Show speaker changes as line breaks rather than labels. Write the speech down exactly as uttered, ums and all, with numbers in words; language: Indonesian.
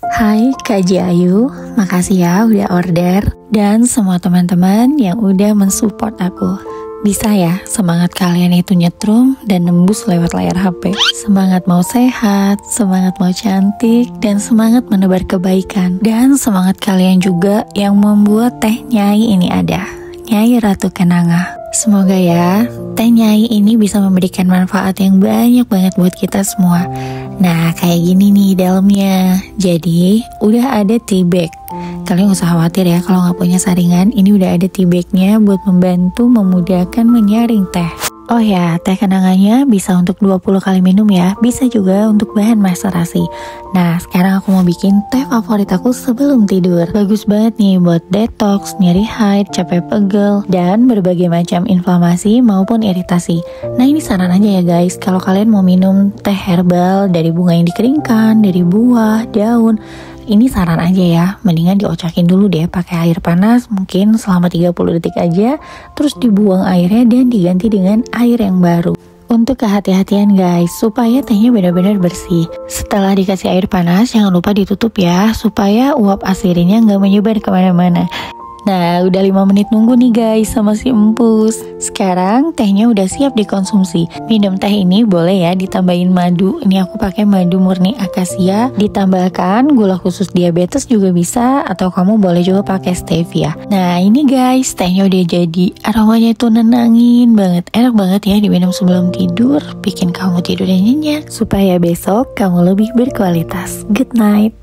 Hai Kak Ji Ayu, makasih ya udah order. Dan semua teman-teman yang udah mensupport aku. Bisa ya, semangat kalian itu nyetrum dan nembus lewat layar H P. Semangat mau sehat, semangat mau cantik, dan semangat menebar kebaikan. Dan semangat kalian juga yang membuat teh Nyai ini ada, Nyai Ratu Kenanga. Semoga ya, teh Nyai ini bisa memberikan manfaat yang banyak banget buat kita semua. Nah, kayak gini nih dalamnya. Jadi, udah ada tea bag. Kalian gak usah khawatir ya kalau nggak punya saringan. Ini udah ada tea bagnya buat membantu memudahkan menyaring teh. Oh ya, teh kenangannya bisa untuk dua puluh kali minum ya. Bisa juga untuk bahan maserasi. Nah, sekarang aku mau bikin teh favorit aku sebelum tidur. Bagus banget nih buat detox, nyeri haid, capek pegel, dan berbagai macam inflamasi maupun iritasi. Nah, ini saran aja ya guys. Kalau kalian mau minum teh herbal dari bunga yang dikeringkan, dari buah, daun, ini saran aja ya, mendingan diocakin dulu deh pakai air panas mungkin selama tiga puluh detik aja, terus dibuang airnya dan diganti dengan air yang baru. Untuk kehati-hatian guys, supaya tehnya benar-benar bersih. Setelah dikasih air panas, jangan lupa ditutup ya, supaya uap asinnya nggak menyebar kemana-mana. Nah, udah lima menit nunggu nih guys sama si empus. Sekarang tehnya udah siap dikonsumsi. Minum teh ini boleh ya ditambahin madu. Ini aku pakai madu murni akasia. Ditambahkan gula khusus diabetes juga bisa, atau kamu boleh juga pakai stevia. Nah, ini guys, tehnya udah jadi. Aromanya tuh nenangin banget. Enak banget ya diminum sebelum tidur, bikin kamu tidurnya nyenyak supaya besok kamu lebih berkualitas. Good night.